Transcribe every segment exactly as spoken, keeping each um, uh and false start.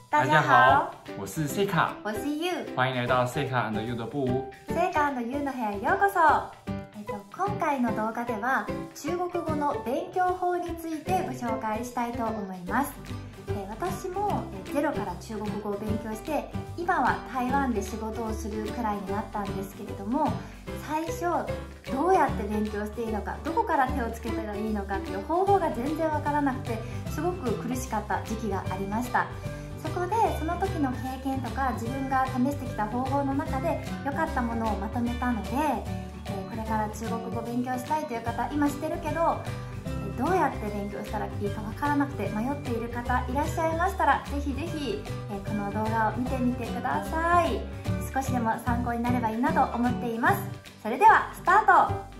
大家好，我是 Seika， 我是 You， 欢迎来到 Seika and You 的部。 Seika and You の部屋へようこそ。えっと今回の動画では中国語の勉強法についてご紹介したいと思います。え私もゼロから中国語を勉強して、今は台湾で仕事をするくらいになったんですけれども、最初どうやって勉強していいのか、どこから手をつけたらいいのかっていう方法が全然わからなくて、すごく苦しかった時期がありました。そこでその時の経験とか自分が試してきた方法の中で良かったものをまとめたので、これから中国語を勉強したいという方、今してるけどどうやって勉強したらいいかわからなくて迷っている方いらっしゃいましたら、ぜひぜひこの動画を見てみてください。少しでも参考になればいいなと思っています。それではスタート。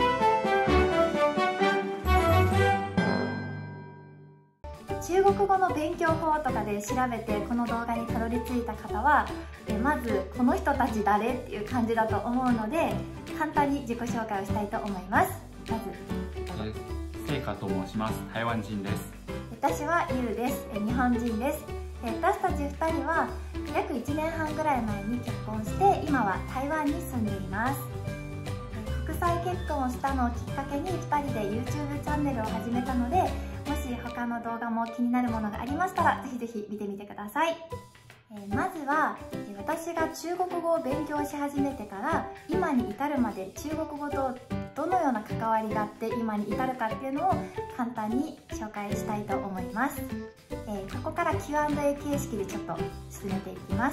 中国語の勉強法とかで調べてこの動画にたどり着いた方は、まずこの人たち誰っていう感じだと思うので、簡単に自己紹介をしたいと思います。まず聖華と申します。台湾人です。 私はゆうです。日本人です。私たちふたりは約いちねんはんぐらい前に結婚して、今は台湾に住んでいます。国際結婚をしたのをきっかけにふたりで YouTube チャンネルを始めたので、もし他の動画も気になるものがありましたら、ぜひぜひ見てみてください。まずは私が中国語を勉強し始めてから今に至るまで、中国語とどのような関わりがあって今に至るかっていうのを簡単に紹介したいと思います。えー、ここから キューアンドエー 形式でちょっと進めていきます。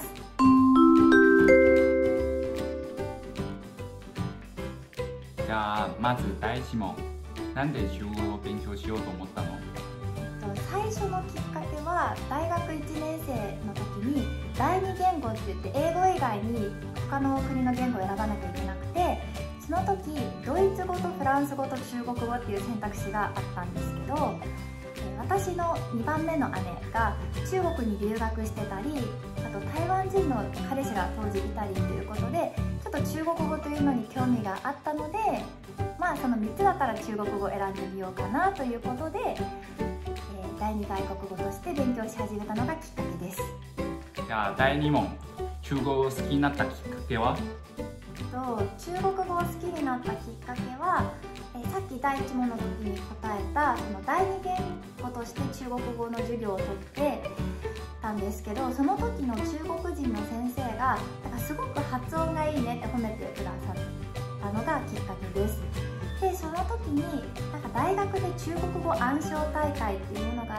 じゃあまず第一問、なんで中国語を勉強しようと思ったの？ 最初のきっかけは大学いちねん生の時に第二言語って言って、英語以外に他の国の言語を選ばなきゃいけなくて、その時ドイツ語とフランス語と中国語っていう選択肢があったんですけど、私のにばんめの姉が中国に留学してたり、あと台湾人の彼氏が当時いたりということで、ちょっと中国語というのに興味があったので、まあそのみっつだったら中国語を選んでみようかなということで、第二外国語として勉強し始めたのがきっかけです。 じゃあ第二問、中国語を好きになったきっかけは？ と中国語を好きになったきっかけは、えさっき第一問の時に答えたその第二言語として中国語の授業をとってたんですけど、その時の中国人の先生がなんかすごく発音がいいねって褒めてくださったのがきっかけです。でその時になんか大学で中国語暗唱大会っていうのがあって、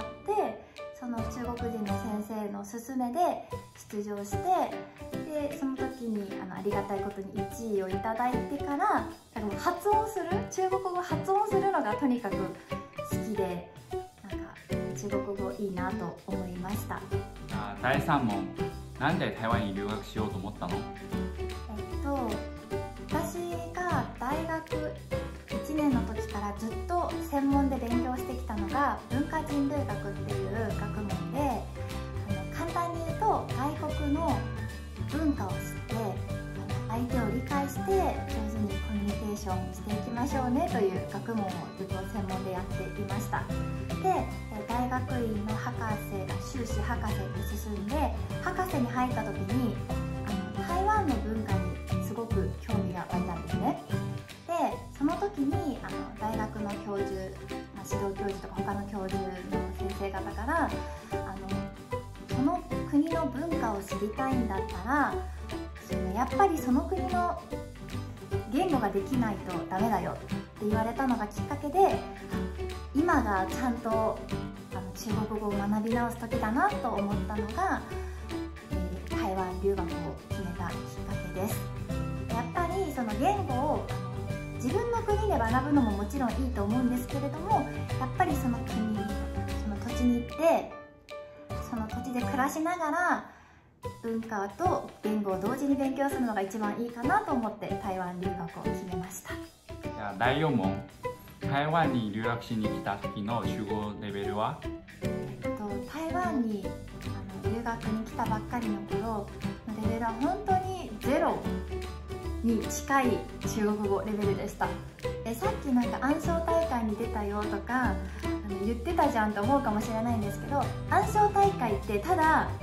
その中国人の先生の勧めで出場して、でその時にあのありがたいことにいちいをいただいてから、なんか発音する中国語発音するのがとにかく好きで、なんか中国語いいなと思いました。 あ第三問、なんで台湾に留学しようと思ったの？ えっと私が大学いちねんの時からずっと専門で勉強してきたのが文化人類学っていう学問で、あの簡単に言うと外国の文化を知って、相手を理解して上手にコミュニケーションしていきましょうねという学問をずっと専門でやっていました。で大学院の博士、修士博士に進んで、博士に入った時にあの台湾の文化にすごく興味が湧いたんですね。でその時にあの大学の教授、まあ、指導教授とか他の教授の先生方からあのその国の文化を知りたいんだったら、そのやっぱりその国の言語ができないとダメだよって言われたのがきっかけで、今がちゃんとあの中国語を学び直す時だなと思ったのが、えー、台湾留学を決めたきっかけです。やっぱりその言語を自分の国で学ぶのももちろんいいと思うんですけれども、やっぱりその国、その土地に行ってその土地で暮らしながら文化と言語を同時に勉強するのが一番いいかなと思って台湾留学を決めました。 じゃあだいよん問、台湾に留学しに来た時の中国語レベルは？ えっと台湾にあの留学に来たばっかりの頃のレベルは本当にゼロに近い中国語レベルでした。えさっきなんか暗唱大会に出たよとかあの言ってたじゃんと思うかもしれないんですけど、暗唱大会ってただ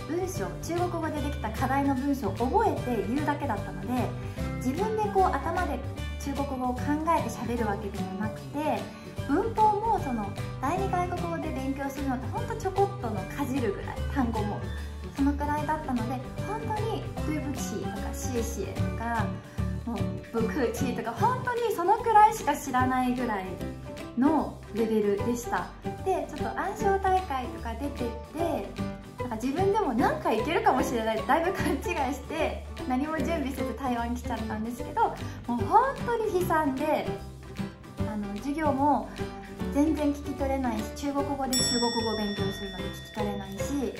文章、中国語でできた課題の文章を覚えて言うだけだったので、自分でこう頭で中国語を考えて喋るわけでもなくて、文法もその第二外国語で勉強するのってほんとちょこっとのかじるぐらい、単語もそのくらいだったので、本当に「对不起」とか「谢谢」とか「もう不客气」とか、本当にそのくらいしか知らないぐらいのレベルでした。でちょっと暗唱大会とか出てってなんか自分でも何回いけるかもしれないってだいぶ勘違いして何も準備せず台湾来ちゃったんですけど、もう本当に悲惨で、あの授業も全然聞き取れないし、中国語で中国語を勉強するので聞き取れないし、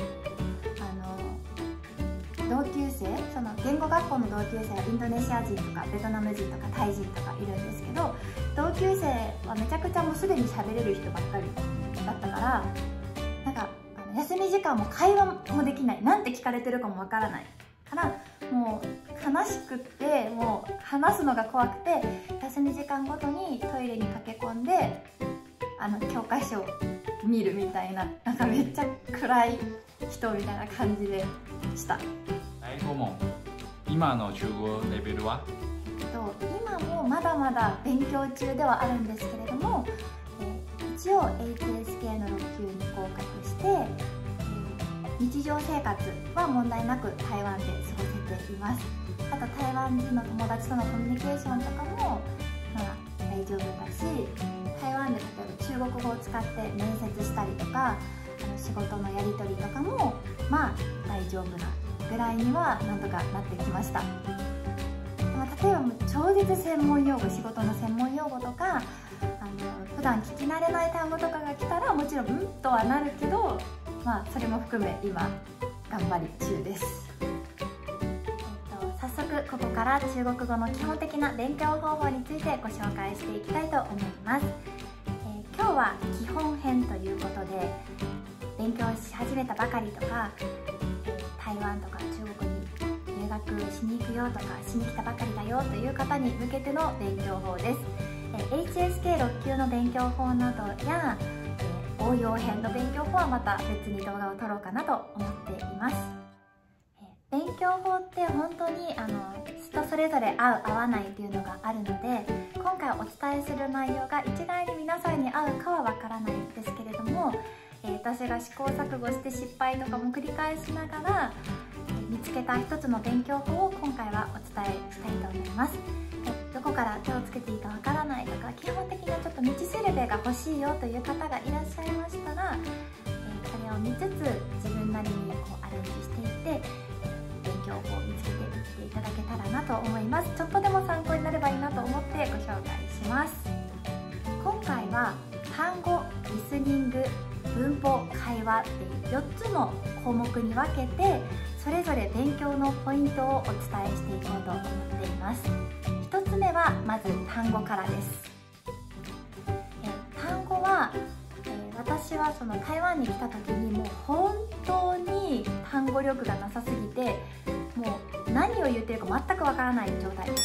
あの同級生、その言語学校の同級生はインドネシア人とかベトナム人とかタイ人とかいるんですけど、同級生はめちゃくちゃもうすでに喋れる人ばっかりだったから、なんかあの休み時間も会話もできない、なんて聞かれてるかもわからないから、もう悲しくって、もう話すのが怖くて、休み時間ごとにトイレに駆け込んであの教科書を見るみたいな、なんかめっちゃ暗い人みたいな感じでした。 だいご問、今の中国語レベルは？ 今もまだまだ勉強中ではあるんですけれども、えー、一応 エイチエスケー のろっ級に合格して、えー、日常生活は問題なく台湾で過ごせています。あと台湾人の友達とのコミュニケーションとかも、まあ、大丈夫だし、台湾で例えば中国語を使って面接したりとか、あの仕事のやり取りとかもまあ大丈夫なぐらいにはなんとかなってきました。例えば超絶専門用語、仕事の専門用語とか、あの普段聞き慣れない単語とかが来たらもちろんうんとはなるけど、まあそれも含め今頑張り中です。えっと、早速ここから中国語の基本的な勉強方法についてご紹介していきたいと思います。えー、今日は基本編ということで、勉強し始めたばかりとか、えー、台湾とか中国に留学しに行くよとか、しに来たばかりだよという方に向けての勉強法です。え エイチエスケーろっ 級の勉強法などや、え応用編の勉強法はまた別に動画を撮ろうかなと思っています。え勉強法って本当にあの人それぞれ合う合わないっていうのがあるので、今回お伝えする内容が一概に皆さんに合うかはわからないんですけれども、え私が試行錯誤して失敗とかも繰り返しながら見つけた一つの勉強法を今回はお伝えしたいと思います。どこから手をつけていいかわからないとか、基本的なちょっと道しるべが欲しいよという方がいらっしゃいましたら、それを見つつ自分なりにこうアレンジしていって勉強法を見つけていっていただけたらなと思います。ちょっとでも参考になればいいなと思ってご紹介します。今回は単語、リスニング、文法、会話っていうよっつの項目に分けて、それぞれ勉強のポイントをお伝えしていこうと思っています。ひとつめはまず単語からです。え単語は、え私はその台湾に来た時にもう本当に単語力がなさすぎて、もう何を言ってるか全くわからない状態でした。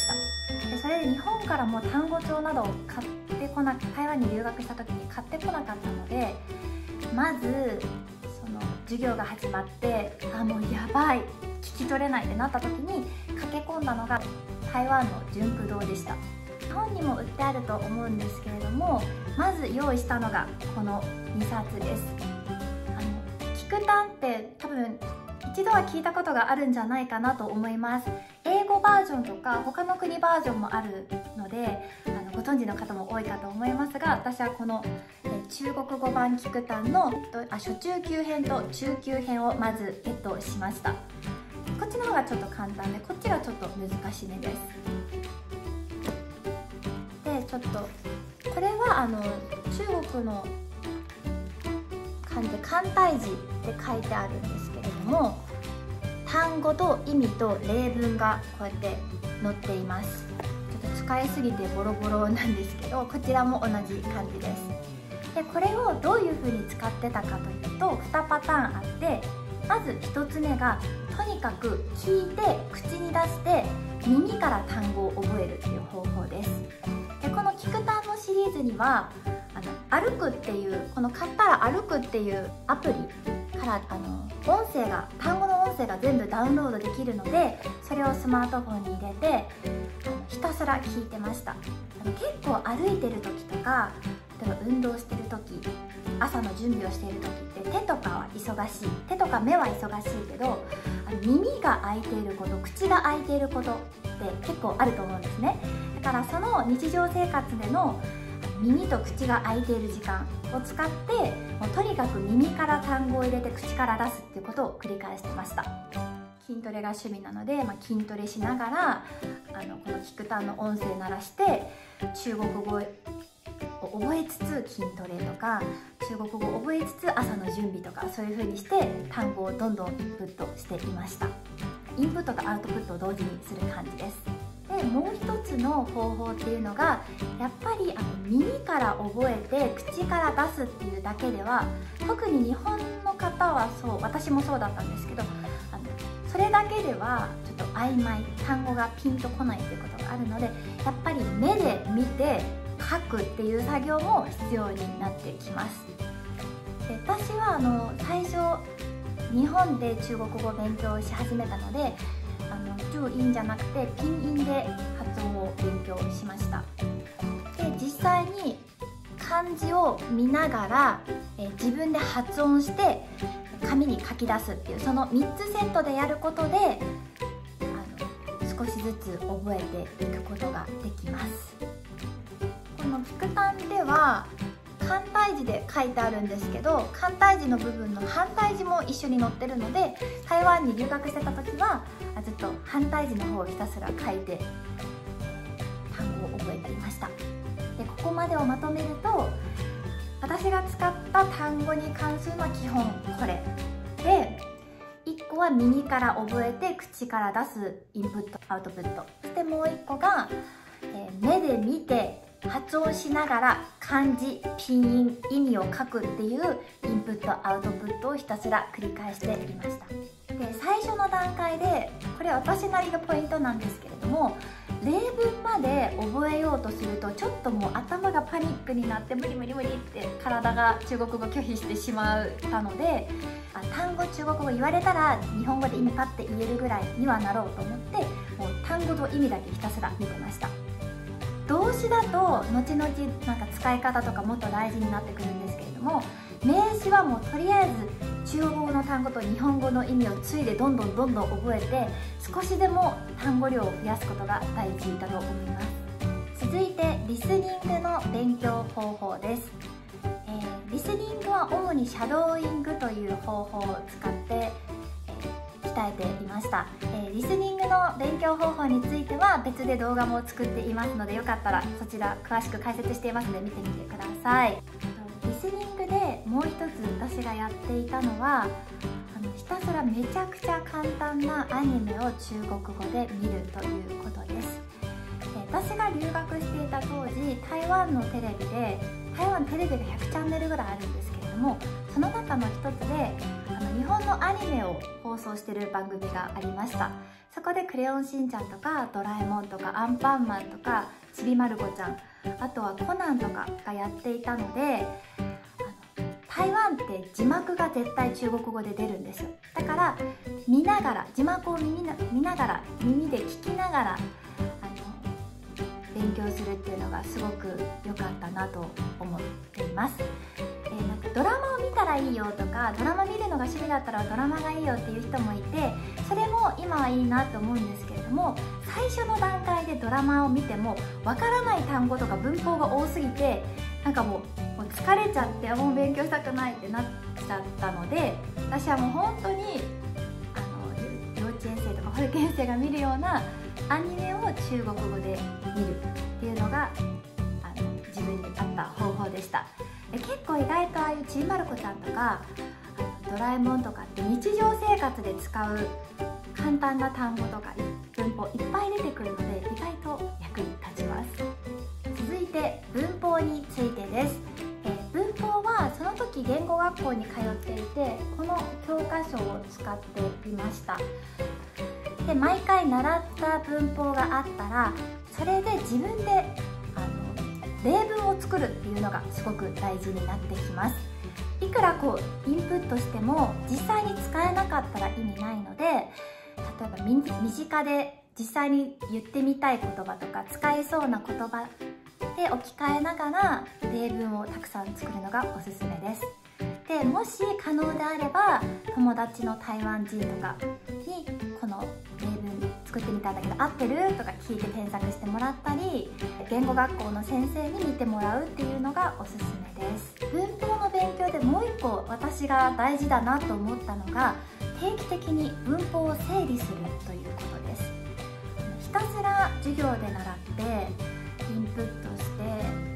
でそれで日本からも単語帳などを買ってこなく、台湾に留学した時に買ってこなかったので、まずその授業が始まって、あもうやばい、聞き取れないってなった時に駆け込んだのが台湾の順駆堂でした。日本にも売ってあると思うんですけれども、まず用意したのがこのにさつです。あの聞く単って多分一度は聞いたことがあるんじゃないかなと思います。英語バージョンとか他の国バージョンもあるので、あのご存知の方も多いかと思いますが、私はこの中国語版聞く単のあ初中級編と中級編をまずゲットしました。こっちの方がちょっと簡単で、こっちがちょっと難しめです。でちょっとこれはあの中国の漢字で簡体字で書いてあるんですけれども、単語と意味と例文がこうやって載っています。ちょっと使いすぎてボロボロなんですけど、こちらも同じ感じです。でこれをどういうふうに使ってたかというと、にパターンあって、まずひとつめがとにかく聞いて口に出して耳から単語を覚えるという方法です。でこの聞く単のシリーズにはあの歩くっていう、この買ったら歩くっていうアプリからあの音声が単語の音声が全部ダウンロードできるので、それをスマートフォンに入れてあのひたすら聞いてました。あの結構歩いてる時とか、例えば運動してる時、朝の準備をしている時って手とかは忙しい、手とか目は忙しいけど、あの耳が開いていること、口が開いていることって結構あると思うんですね。だからその日常生活での耳と口が開いている時間を使って、もうとにかく耳から単語を入れて口から出すっていうことを繰り返してました。筋トレが趣味なので、まあ、筋トレしながらあのこのキクタンの音声鳴らして中国語を覚えつつ筋トレとか、中国語を覚えつつ朝の準備とか、そういう風にして単語をどんどんインプットしていました。インプットとアウトプットを同時にする感じです。でもう一つの方法っていうのが、やっぱりあの耳から覚えて口から出すっていうだけでは、特に日本の方はそう、私もそうだったんですけど、あのそれだけではちょっと曖昧、単語がピンとこないっていうことがあるので、やっぱり目で見て書くっていう作業も必要になってきます。で私はあの最初日本で中国語を勉強し始めたので、あの注音じゃなくてピン音で発音を勉強しました。で実際に漢字を見ながら、え自分で発音して紙に書き出すっていう、そのみっつセットでやることで、あの少しずつ覚えていくことができます。このキクタンでは簡体字で書いてあるんですけど、簡体字の部分の反対字も一緒に載ってるので、台湾に留学してた時はずっと反対字の方をひたすら書いて単語を覚えていました。でここまでをまとめると、私が使った単語に関するのは基本これで、いっこは耳から覚えて口から出すインプットアウトプット、そしてもういっこが、えー、目で見て発音しながら漢字、ピン音、意味を書くっていうインプットアウトプットをひたすら繰り返していました。で最初の段階で、これ私なりのポイントなんですけれども、例文まで覚えようとするとちょっともう頭がパニックになって、無理無理無理って体が中国語拒否してしまったので、あ単語中国語言われたら日本語で意味パッて言えるぐらいにはなろうと思って、もう単語と意味だけひたすら見てました。動詞だと後々なんか使い方とかもっと大事になってくるんですけれども、名詞はもうとりあえず中国語の単語と日本語の意味をついでどんどんどんどん覚えて、少しでも単語量を増やすことが大事だと思います。続いてリスニングの勉強方法です。えー、リスニングは主にシャドーイングという方法を使って、えー、鍛えていました。えー、リスニングの勉強方法については別で動画も作っていますので、よかったらそちら詳しく解説していますので見てみてください。リスニングでもう一つ私がやっていたのは、あのひたすらめちゃくちゃ簡単なアニメを中国語で見るということです。私が留学していた当時、台湾のテレビで、台湾テレビがひゃくチャンネルぐらいあるんですけれども、その中の一つであの日本のアニメを放送している番組がありました。そこでクレヨンしんちゃんとかドラえもんとかアンパンマンとかちびまる子ちゃん、あとはコナンとかがやっていたので、台湾って字幕が絶対中国語で出るんですよ。だから見ながら、字幕を見な、見ながら耳で聞きながらあの勉強するっていうのがすごく良かったなと思っています。えー、なんかドラマを見たらいいよとか、ドラマ見るのが趣味だったらドラマがいいよっていう人もいて、それも今はいいなと思うんですけれども、最初の段階でドラマを見てもわからない単語とか文法が多すぎて、なんかもうもう疲れちゃって、もう勉強したくないってなっちゃったので、私はもう本当にあの幼稚園生とか保育園生が見るようなアニメを中国語で見るっていうのがあの自分に合った方法でした。で結構意外とああいうちびまる子ちゃんとかあのドラえもんとかって日常生活で使う簡単な単語とか文法いっぱい出てくるので、意外と役に立ちます。続いて文法についてです。えー、文法はその時言語学校に通っていて、この教科書を使っていました。で毎回習った文法があったら、それで自分であの例文を作るっていうのがすごく大事になってきます。いいくらこうインプットしても実際に使えなかったら意味ないので、例えば身近で実際に言ってみたい言葉とか使えそうな言葉で置き換えながら例文をたくさん作るのがおすすめです。でもし可能であれば友達の台湾人とかにこの例文作ってみたんだけど合ってるとか聞いて添削してもらったり、言語学校の先生に見てもらうっていうのがおすすめです。文法の勉強でもう一個私が大事だなと思ったのが、定期的に文法を整理するということです。ひたすら授業で習ってインプットして、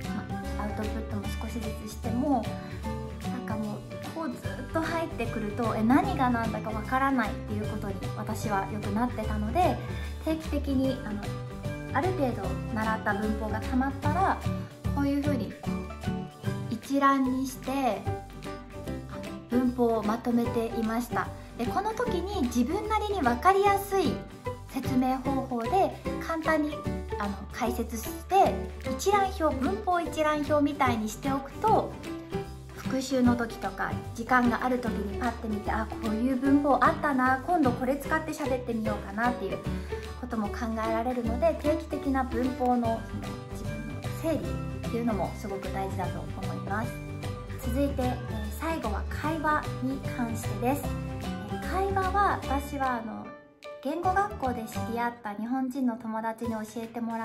まあ、アウトプットも少しずつしてもなんかもうこうずっと入ってくるとえ何が何だかわからないっていうことに私はよくなってたので、定期的にあのある程度習った文法がたまったらこういうふうに一覧にして文法をまとめていました。でこの時に自分なりに分かりやすい説明方法で簡単にあの解説して一覧表、文法一覧表みたいにしておくと、復習の時とか時間がある時にパッて見て、あこういう文法あったな、今度これ使って喋ってみようかなっていうことも考えられるので、定期的な文法の自分の整理っていうのもすごく大事だと思います。続いて、えー、最後は会話に関してです。えー、会話は私はあの言語学校で知り合った日本人の友達に教えてもらった、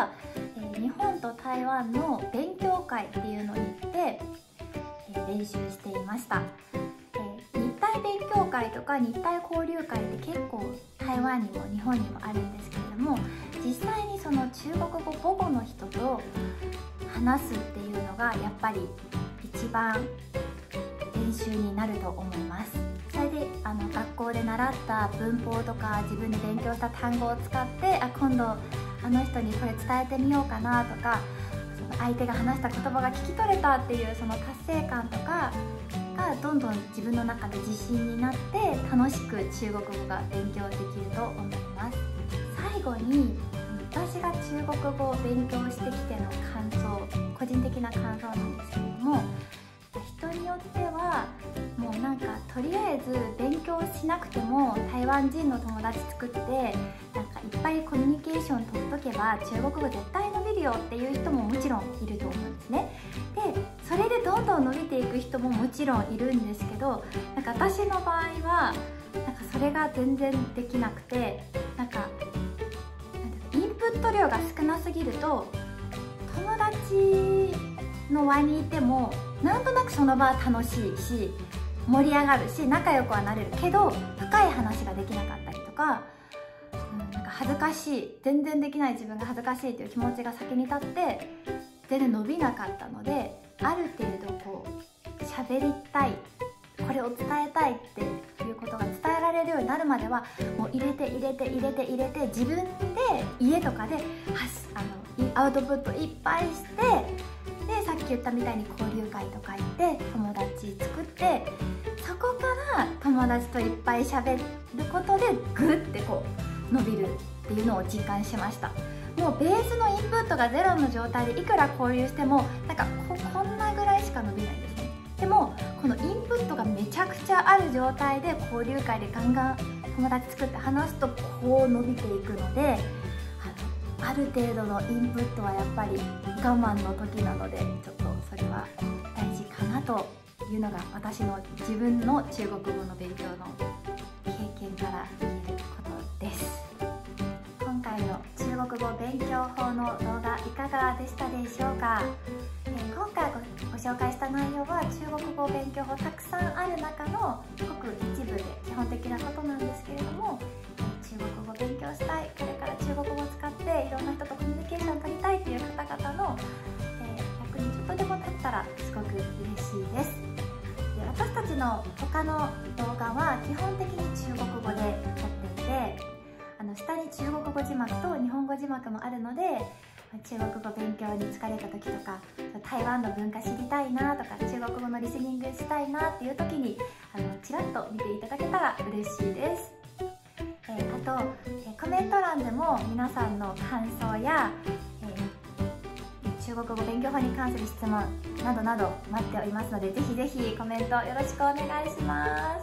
えー、日本と台湾の勉強会っていうのに行って、えー、練習していました。えー、日体勉強会とか日体交流会って結構台湾にも日本にもあるんですけれども、実際にその中国語母語の人と話すっていうのがやっぱり一番練習になると思います。それであの学校で習った文法とか自分で勉強した単語を使って、あ今度あの人にこれ伝えてみようかなとか、その相手が話した言葉が聞き取れたっていうその達成感とかがどんどん自分の中で自信になって楽しく中国語が勉強できると思います。最後に私が中国語を勉強してきての感想、個人的な感想なんですけれども、人によってはもうなんかとりあえず勉強しなくても台湾人の友達作ってなんかいっぱいコミュニケーション取っとけば中国語絶対伸びるよっていう人ももちろんいると思うんですね。でそれでどんどん伸びていく人ももちろんいるんですけど、なんか私の場合はなんかそれが全然できなくて、なんかインプット量が少なすぎると友達の輪にいてもなんとなくその場は楽しいし盛り上がるし仲良くはなれるけど、深い話ができなかったりとか、うん、なんか恥ずかしい、全然できない自分が恥ずかしいという気持ちが先に立って全然伸びなかったので、ある程度こう喋りたい、これを伝えたいっていうことが伝えられるようになるまではもう入れて入れて入れて入れて自分で家とかであのアウトプットいっぱいして、でさっき言ったみたいに交流会とか行って友達作って、そこから友達といっぱい喋ることでグッてこう伸びるっていうのを実感しました。もうベースのインプットがゼロの状態でいくら交流してもなんか こ, こんなぐらいしか伸びないですね。でもこのインプットがめちゃくちゃある状態で交流会でガンガン友達作って話すとこう伸びていくので、あのある程度のインプットはやっぱり我慢の時なので、ちょっとそれは大事かなというのが私の自分の中国語の勉強の経験から言えることです。今回の中国語勉強法の動画いかがでしたでしょうか。えー、今回 ご, ご紹介した内容は中国語勉強法たくさんある中のごく一部で基本的なことなんですけれども、中国語勉強したい、これから中国語を使っていろんな人とコミュニケーションを取りたいという方々の、えー、役にちょっとでも立ったらすごく嬉しいです。で、私たちの他の動画は基本的に中国語で撮っていて、あの下に中国語字幕と日本語字幕もあるので、中国語勉強に疲れた時とか台湾の文化知りたいなとか中国語のリスニングしたいなっていう時にあのちらっと見ていただけたら嬉しいです。えー、あと、えー、コメント欄でも皆さんの感想や、えー、 中国語勉強法に関する質問などなど待っておりますので、ぜひぜひコメントよろしくお願いします。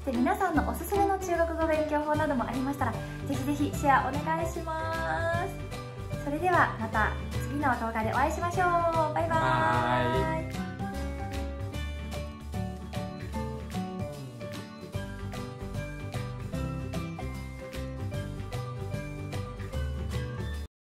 で、皆さんのおすすめの中国語勉強法などもありましたら、ぜひぜひシェアお願いします。それではまた次の動画でお会いしましょう。バイバーイ。